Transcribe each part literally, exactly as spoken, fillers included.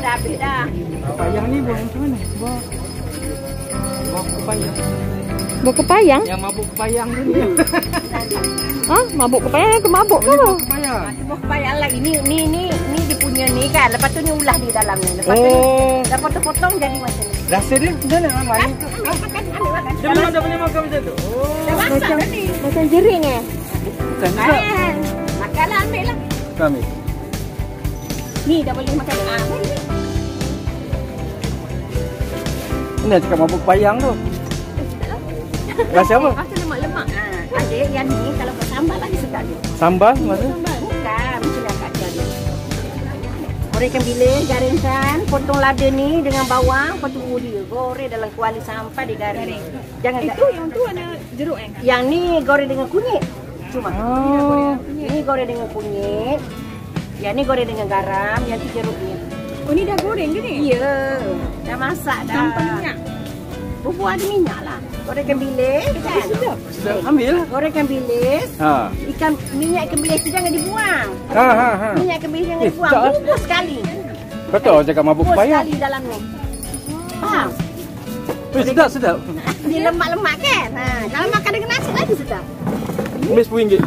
dah habis dah. Kepayang ni buah macam mana? Buah buah kepayang. Buah kepayang? Yang mabuk kepayang tu ni. Hah? Mabuk kepayang ke mabuk ke? Buah kepayang. Itu buah kepayang lah. Ini ni ni ni dia punya ni kan. Lepas tu ni ulah di dalam ni. Lepas tu Oh. dah potong-potong jadi macam ni. Rasa dia macam mana? Manis. Makan, ambil makan. Dia memang dah boleh makan macam tu. Oh. Dah masak Macam, dah ni. macam jering eh? Bukan juga. Makan. Makanlah, ambil lah. Kami. Ni dah boleh makan. Ah, ambil ni. Ini cakap mabuk kepayang tu. Rasa apa? Rasa lemak-lemak. Ah, adik yang ni kalau buat sambal lagi sedap dia. Sambal maksudnya? Sambal bukan macam ni akak ajar dia. Goreng ikan bilis, garingkan, potong lada ni dengan bawang, lepas tu dia goreng dalam kuali sampai digaring. Jangan itu yang tu ada jeruk eh. Yang ni goreng dengan kunyit. Cuma. Oh. Ini goreng dengan kunyit. Yang ni goreng dengan garam, yang tu jeruknya. Oh ni dah goreng ke ni? Ya, dah masak dah. Tanpa minyak. Bubuh ada minyak lah. Goreng ikan bilis kan? Sedap. Sudah ambil lah. Goreng ikan bilis. Ha. Ikan minyak ikan bilis tu jangan dibuang. Ha ha ha. Minyak ikan bilis jangan Eh, dibuang. tak. Bubur sekali. Kata orang cakap mabuk Bubur kepayang. sekali dalam ni. Faham? Eh, sedap sedap. Dia lemak-lemak kan? Ha, kalau makan dengan nasi lagi sedap. Ini sepuluh ringgit.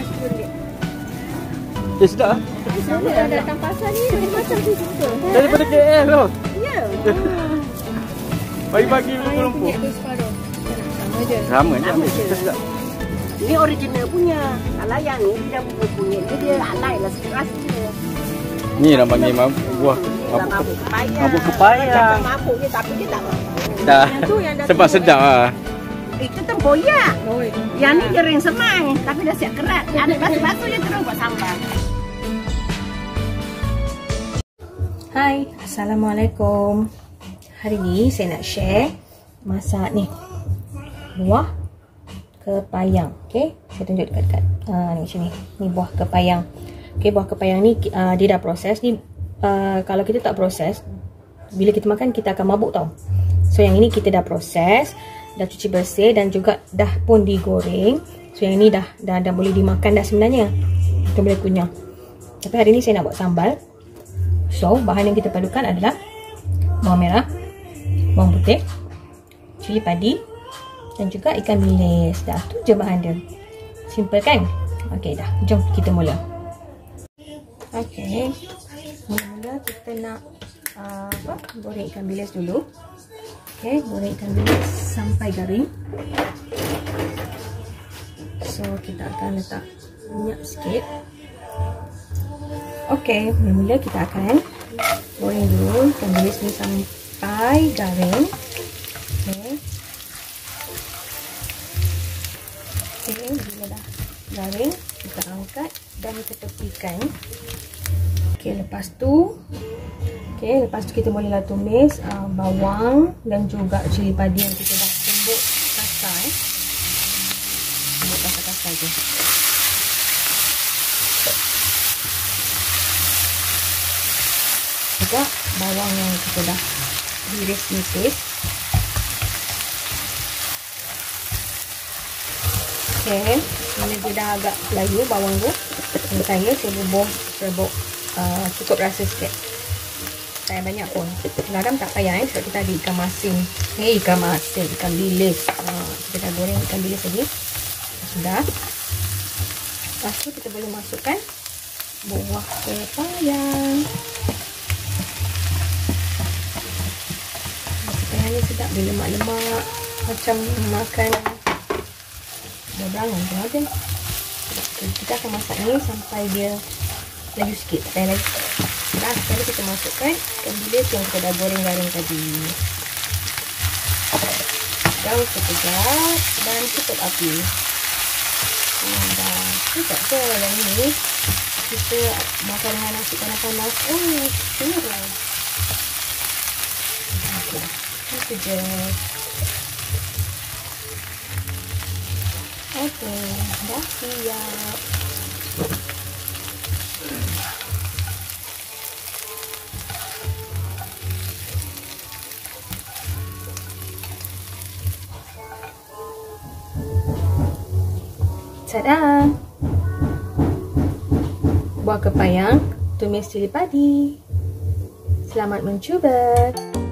Eh sedap ah. Saya dah datang pasar ni macam tu juga. Daripada K L tu. Ya. Pagi-pagi lumpur-lumpur. Minyak tu separuh. Sama je. Sama je ambil. je. Sedap. Ini original punya. Kalau yang ni dia bubur kunyit ni dia alai lah sekeras dia. Ni orang panggil mab- buah Dalam mabuk. mabuk kepayang. Mabuk kepayang. Macam mabuk je tapi dia tak mabuk. Dah. Yang tu yang dah Sebab sedap ah. Itu tempoyak. Oh, itu. Yang ni jering semai tapi dah siap kerat. Ada batu-batu je terus buat sambal. Hai, Assalamualaikum. Hari ni saya nak share masak ni buah kepayang. Okay, saya tunjuk dekat-dekat. Ha, ni macam ni. Ni buah kepayang. Okay, buah kepayang ni uh, dia dah proses. Ni uh, kalau kita tak proses, bila kita makan kita akan mabuk tau. So yang ini kita dah proses, dah cuci bersih dan juga dah pun digoreng. So yang ini dah dah, dah boleh dimakan dah sebenarnya. Kita boleh kunyah. Tapi hari ni saya nak buat sambal. So, bahan yang kita perlukan adalah bawang merah, bawang putih, cili padi dan juga ikan bilis. Dah, tu je bahan dia. Simple kan? Okey dah, jom kita mula. Okey. Mula kita nak uh, apa? Goreng ikan bilis dulu. Okey, goreng ikan bilis sampai garing. So, kita akan letak minyak sikit. Okey, mula-mula kita akan goreng dulu ikan bilis ni sampai garing. Okey. Okey, bila dah garing, kita angkat dan kita tepikan. Okey, lepas tu Okey, lepas tu kita bolehlah tumis uh, bawang dan juga cili padi yang kita dah tumbuk kasar. Eh. Tumbuk kasar-kasar je. Juga bawang yang kita dah iris nipis. Okey, bila dia dah agak layu bawang tu, saya saya bubuh serbuk uh, cukup rasa sikit. Tak banyak pun. Garam tak payah eh, sebab kita ada ikan masin. Eh, ikan masin, ikan bilis. Uh, kita dah goreng ikan bilis lagi. Sudah. Lepas tu kita boleh masukkan buah kepayang. Kepayang ni sedap, dia lemak-lemak macam makan berangan tu aja. Kita akan masak ni sampai dia layu sikit, tak payah lagi. Dah, sekali kita masukkan ikan bilis yang kita dah goreng garing tadi. Daun sekejap dan tutup api. Hmm, dah sekejap je. Dan ini kita makan dengan nasi panas-panas. Oh, cerah. Okey, itu je. Okey, dah siap. Tada! Buah kepayang, tumis cili padi. Selamat mencuba.